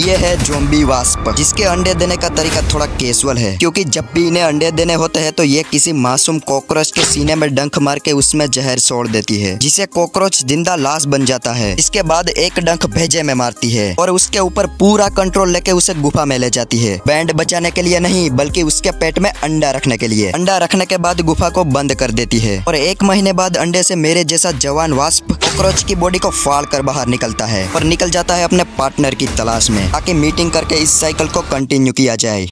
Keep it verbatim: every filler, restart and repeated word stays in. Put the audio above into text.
ये है zombie wasp, जिसके अंडे देने का तरीका थोड़ा कैजुअल है, क्योंकि जब भी इन्हें अंडे देने होते हैं तो ये किसी मासूम कॉकरोच के सीने में डंक मार के उसमें जहर छोड़ देती है, जिसे कॉकरोच जिंदा लाश बन जाता है। इसके बाद एक डंक भेजे में मारती है और उसके ऊपर पूरा कंट्रोल लेके उसे गुफा में ले जाती है, बैंड बचाने के लिए नहीं बल्कि उसके पेट में अंडा रखने के लिए। अंडा रखने के बाद गुफा को बंद कर देती है और एक महीने बाद अंडे से मेरे जैसा जवान वास्प कॉकरोच की बॉडी को फाड़ कर बाहर निकलता है और निकल जाता है अपने पार्टनर की तलाश में, ताकि मीटिंग करके इस साइकिल को कंटिन्यू किया जाए।